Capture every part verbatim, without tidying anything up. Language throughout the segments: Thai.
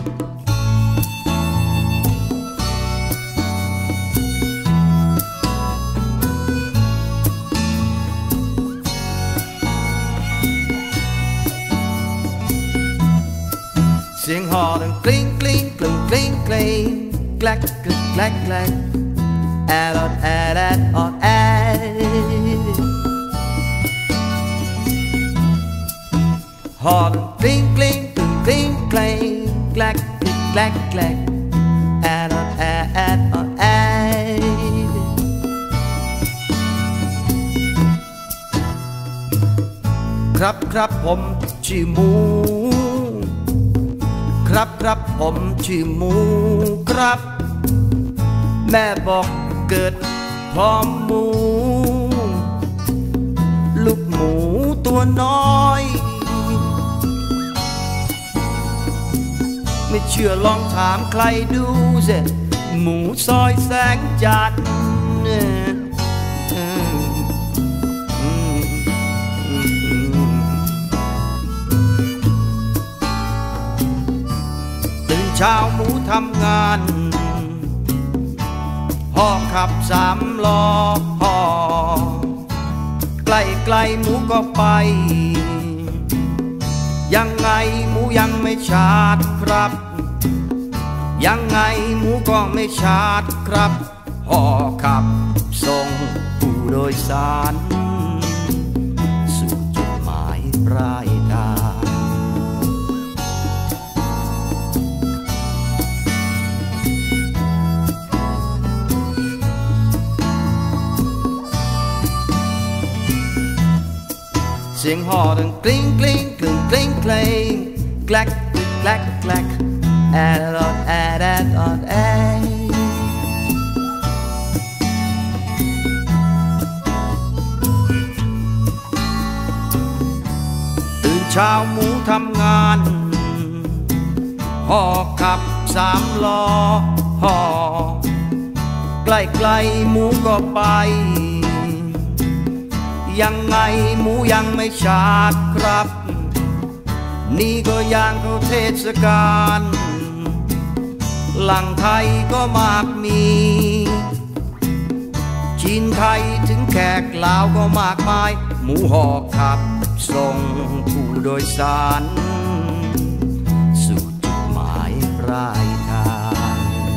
เสียงห่อดังกลิ้งกลิ้งกลิ้งกลิ้งกลิ้งแกลกกึกแกลกแกลกแอดอดแอดแอดอดแอดห่อดังกลิ้งกลิ้งกลิ้งกลิ้งกลิ้งแกลกกึกแกลกแกลกแอดอดแอดแอดอดแอดครับครับผมชื่อหมูครับครับผมชื่อหมูครับแม่บอกเกิดพร้อมหมูลูกหมูตัวน้อยไม่เชื่อลองถามใครดูสิหมูซอยแสงจันทร์เช้าหมูทำงานห่อขับสามล้อห่อใกล้ใกล้หมูก็ไปยังไงหมูยังไม่ชาร์จครับยังไงหมูก็ไม่ชาร์จครับห่อขับส่งผู้โดยสารสู่จุดหมายปลายทางเสียงห่อดังกลิ้งกลิ้งกลิ้งกลิ้งกลิ้งแกลกแกลกแกลกแอดอดแอดแอดอดแอดตื่นเช้าหมูทำงานห่อขับสามล้อห่อใกล้ใกล้หมูก็ไปยังไงหมูยังไม่ชาร์จครับนี่ก็ย่างเข้าเทศกาลหลังไทยก็มากมีจีนไทยถึงแขกลาวก็มากมายหมูห่อขับส่งผู้โดยสารสู่จุดหมายปลายทาง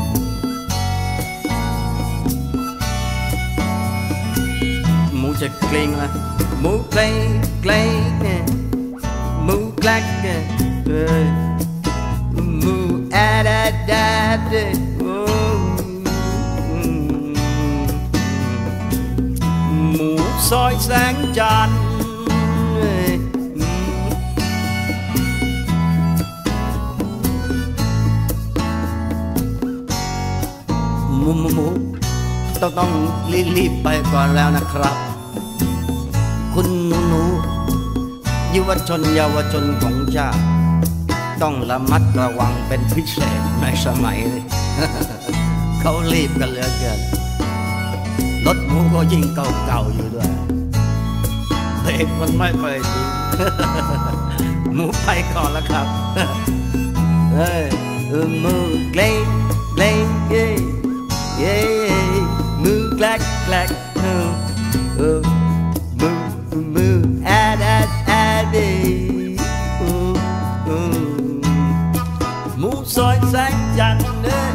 หมูจะเกรงละหมูเกรงเกรงหมูแกลกหมูแอดแอดแอดหมูซอยแสงจันทร์หมูหมูหมูต้องต้องรีบๆไปก่อนแล้วนะครับคุณหนูหนูยุวชนเยาวชนของชาติต้องระมัดระวังเป็นพิเศษในสมัยนี้ เขารีบกันเหลือเกินรถหมูก็ยิ่งเก่าๆอยู่ด้วยเบรกมันไม่ค่อยดี หมูไปก่อนแล้วครับเฮ้ยหมูเกรงเกรงเย่เย่มือแกลกแกลกมือมือมือแอดแอดแอดดีหมูซอยแสงจันทร์เด้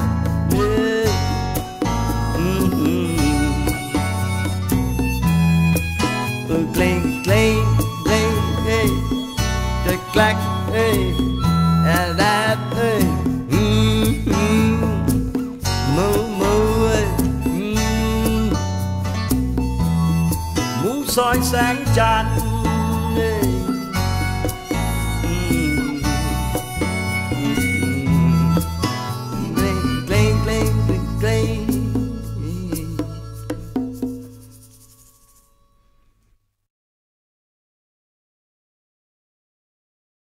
อเกรงเกรงเกรงเอ้ยจะแกลกเอ้ยแอดแอดเอ้ยมือมือหมูซอยแสงจันทร์